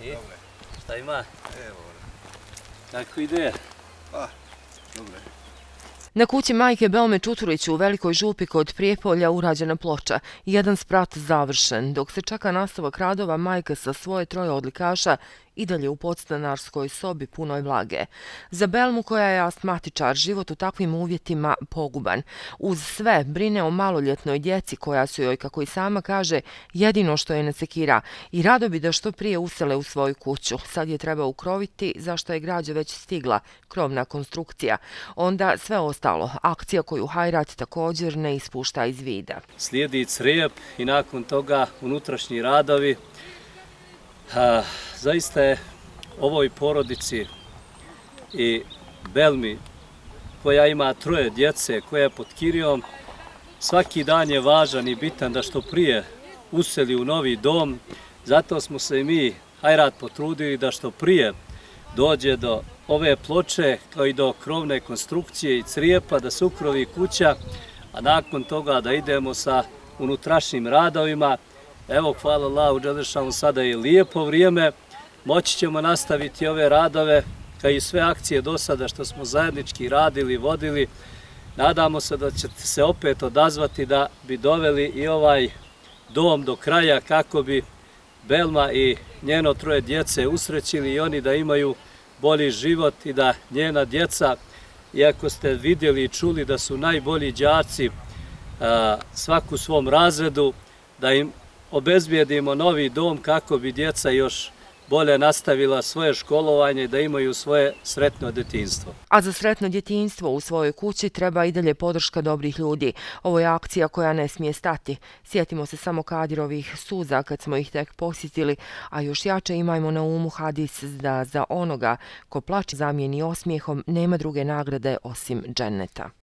Dobre. Šta ima? Evo. Kako ide? Dobre. Na kući majke Belme Čuturić u Velikoj Župi kod Prijepolja urađena ploča. Jedan sprat završen. Dok se čeka nastavak radova, majka sa svoje 3 odlikaša i dalje u podstanarskoj sobi punoj vlage. Za Belmu, koja je astmatičar, život u takvim uvjetima poguban. Uz sve, brine o maloljetnoj djeci koja su joj, kako i sama kaže, jedino što je ne sekira i rado bi da što prije usele u svoju kuću. Sad je treba ukroviti, zašto je građa već stigla, krovna konstrukcija. Onda sve ostalo, akcija koju Hajrat također ne ispušta iz vida. Slijedi crijep i nakon toga unutrašnji radovi. Zaista je ovoj porodici i Belmi, koja ima 3 djece, koja je pod kirijom, svaki dan je važan i bitan da što prije useli u novi dom. Zato smo se i mi, Hajrat, potrudili da što prije dođe do ove ploče, kao i do krovne konstrukcije i crijepa, da se ukrovi kuća, a nakon toga da idemo sa unutrašnjim radovima. Evo, hvala Allahu dželešanu, sada je lijepo vrijeme, moći ćemo nastaviti ove radove, kao i sve akcije do sada što smo zajednički radili, vodili. Nadamo se da ćete se opet odazvati da bi doveli i ovaj dom do kraja kako bi Belma i njeno 3 djece usrećili i oni da imaju bolji život i da njena djeca, iako ste vidjeli i čuli da su najbolji đaci svaku u svom razredu, da im obezbijedimo novi dom kako bi djeca još bolje nastavila svoje školovanje i da imaju svoje sretno djetinjstvo. A za sretno djetinjstvo u svojoj kući treba i dalje podrška dobrih ljudi. Ovo je akcija koja ne smije stati. Sjetimo se samo Kadirovih suza kad smo ih tek posjetili, a još jače imajmo na umu hadis da za onoga ko plače zamijeni osmijehom nema druge nagrade osim dženneta.